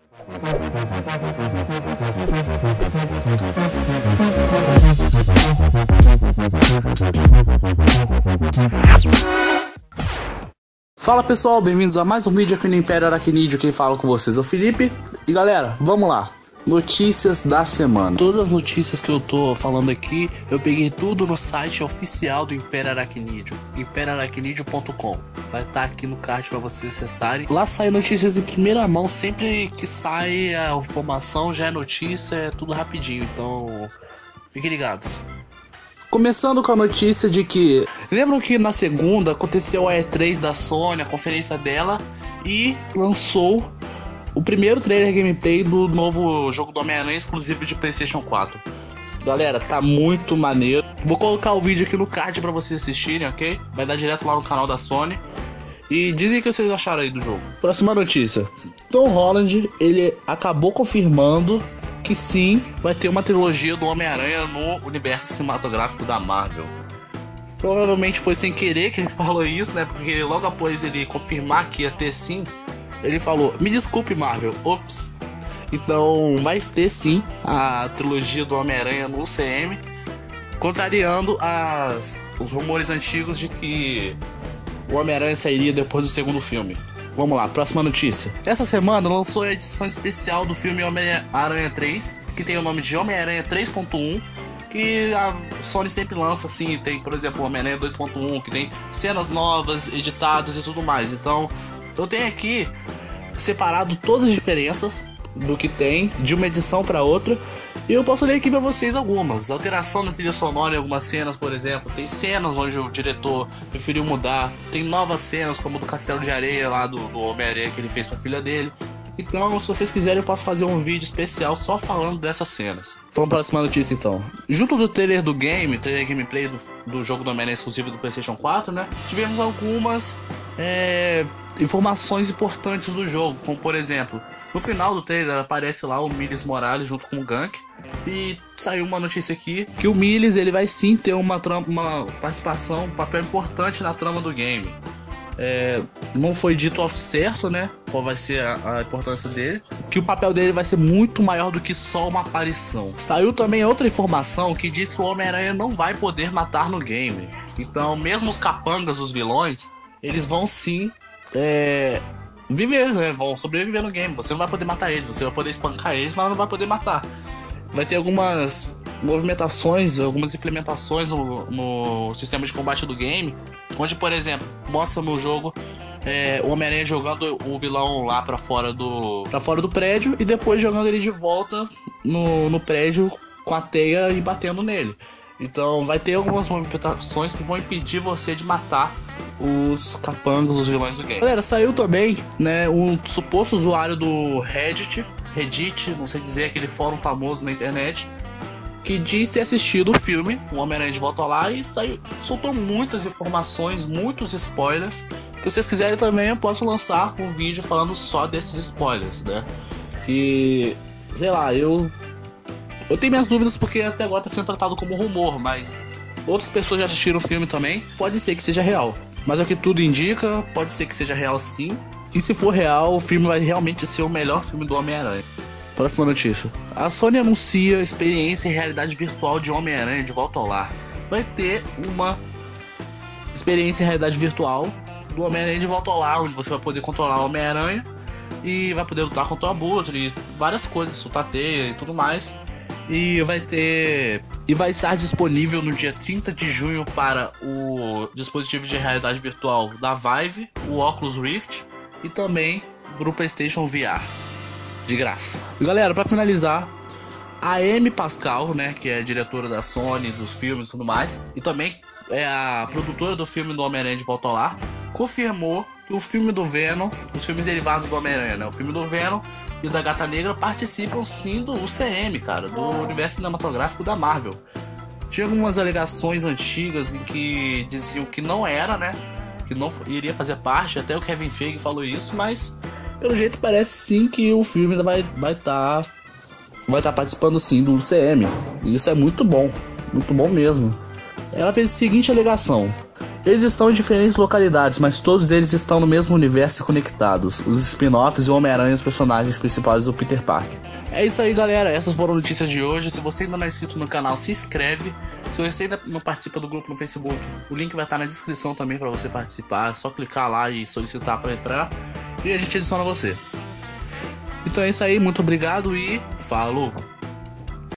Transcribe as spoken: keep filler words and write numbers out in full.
Fala pessoal, bem-vindos a mais um vídeo aqui no Império Aracnídeo. Quem fala com vocês é o Felipe. E galera, vamos lá. Notícias da semana. Todas as notícias que eu tô falando aqui, eu peguei tudo no site oficial do Império Aracnídeo, império aracnídeo ponto com. Vai estar aqui no card para vocês acessarem. Lá saem notícias em primeira mão. Sempre que sai a informação já é notícia, é tudo rapidinho. Então, fiquem ligados. Começando com a notícia de que... Lembram que na segunda aconteceu a E três da Sony, a conferência dela, e lançou o primeiro trailer gameplay do novo jogo do Homem-Aranha exclusivo de PlayStation quatro. Galera, tá muito maneiro. Vou colocar o vídeo aqui no card pra vocês assistirem, ok? Vai dar direto lá no canal da Sony. E dizem o que vocês acharam aí do jogo. Próxima notícia. Tom Holland, ele acabou confirmando que sim, vai ter uma trilogia do Homem-Aranha no universo cinematográfico da Marvel. Provavelmente foi sem querer que ele falou isso, né? Porque logo após ele confirmar que ia ter sim, ele falou, me desculpe Marvel, ops. Então vai ter sim a trilogia do Homem-Aranha no U C M, contrariando as, os rumores antigos de que o Homem-Aranha sairia depois do segundo filme. Vamos lá, próxima notícia. Essa semana lançou a edição especial do filme Homem-Aranha três, que tem o nome de Homem-Aranha três ponto um, que a Sony sempre lança assim, tem por exemplo o Homem-Aranha dois ponto um, que tem cenas novas, editadas e tudo mais. Então eu tenho aqui separado todas as diferenças do que tem de uma edição para outra, e eu posso ler aqui para vocês algumas. Alteração na trilha sonora em algumas cenas, por exemplo. Tem cenas onde o diretor preferiu mudar. Tem novas cenas, como do Castelo de Areia lá do, do Homem-Aranha que ele fez para a filha dele. Então, se vocês quiserem, eu posso fazer um vídeo especial só falando dessas cenas. Vamos para a próxima notícia então. Junto do trailer do game, trailer gameplay do, do jogo do Homem-Aranha exclusivo do PlayStation quatro, né? Tivemos algumas é, informações importantes do jogo, como por exemplo, no final do trailer aparece lá o Miles Morales junto com o Gank. E saiu uma notícia aqui que o Miles ele vai sim ter uma, trama, uma participação, um papel importante na trama do game. É, não foi dito ao certo, né, qual vai ser a, a importância dele, que o papel dele vai ser muito maior do que só uma aparição. Saiu também outra informação que diz que o Homem-Aranha não vai poder matar no game. Então mesmo os capangas, os vilões, eles vão sim é, viver, né, vão sobreviver no game. Você não vai poder matar eles, você vai poder espancar eles, mas não vai poder matar. Vai ter algumas movimentações, algumas implementações no, no sistema de combate do game, onde, por exemplo, mostra no jogo é, o Homem-Aranha jogando o vilão lá pra fora do para fora do prédio e depois jogando ele de volta no, no prédio com a teia e batendo nele. Então vai ter algumas movimentações que vão impedir você de matar os capangas, os vilões do game. Galera, saiu também, né, um suposto usuário do Reddit, Reddit, não sei dizer, aquele fórum famoso na internet, que diz ter assistido o filme O Homem-Aranha de Volta Lá e saiu, soltou muitas informações, muitos spoilers. Se vocês quiserem também eu posso lançar um vídeo falando só desses spoilers, né? E, sei lá, eu eu tenho minhas dúvidas porque até agora está sendo tratado como rumor, mas outras pessoas já assistiram o filme também, pode ser que seja real. Mas é o que tudo indica, pode ser que seja real sim. E se for real, o filme vai realmente ser o melhor filme do Homem-Aranha. Próxima notícia. A Sony anuncia experiência em realidade virtual de Homem-Aranha de Volta ao Lar. Vai ter uma experiência em realidade virtual do Homem-Aranha de Volta ao Lar, onde você vai poder controlar o Homem-Aranha e vai poder lutar contra o Abutre e várias coisas, soltar teia e tudo mais. E vai ter... E vai estar disponível no dia trinta de junho para o dispositivo de realidade virtual da Vive, o Oculus Rift e também pro PlayStation V R, de graça. E galera, pra finalizar, a Amy Pascal, né, que é a diretora da Sony, dos filmes e tudo mais, e também é a produtora do filme do Homem-Aranha de Volta ao Lar, confirmou que o filme do Venom, os filmes derivados do Homem-Aranha, né, o filme do Venom e o da Gata Negra participam sim do U C M, cara, do universo cinematográfico da Marvel. Tinha algumas alegações antigas em que diziam que não era, né, que não iria fazer parte, até o Kevin Feige falou isso, mas pelo jeito parece sim que o filme vai vai estar tá, vai estar tá participando sim do U C M. E isso é muito bom, muito bom mesmo. Ela fez a seguinte alegação: Eles estão em diferentes localidades, mas todos eles estão no mesmo universo e conectados. Os spin-offs e o Homem-Aranha, os personagens principais do Peter Parker. É isso aí, galera, essas foram notícias de hoje. Se você ainda não é inscrito no canal, se inscreve. Se você ainda não participa do grupo no Facebook, o link vai estar na descrição também para você participar. É só clicar lá e solicitar para entrar e a gente adiciona você. Então é isso aí, muito obrigado e falou!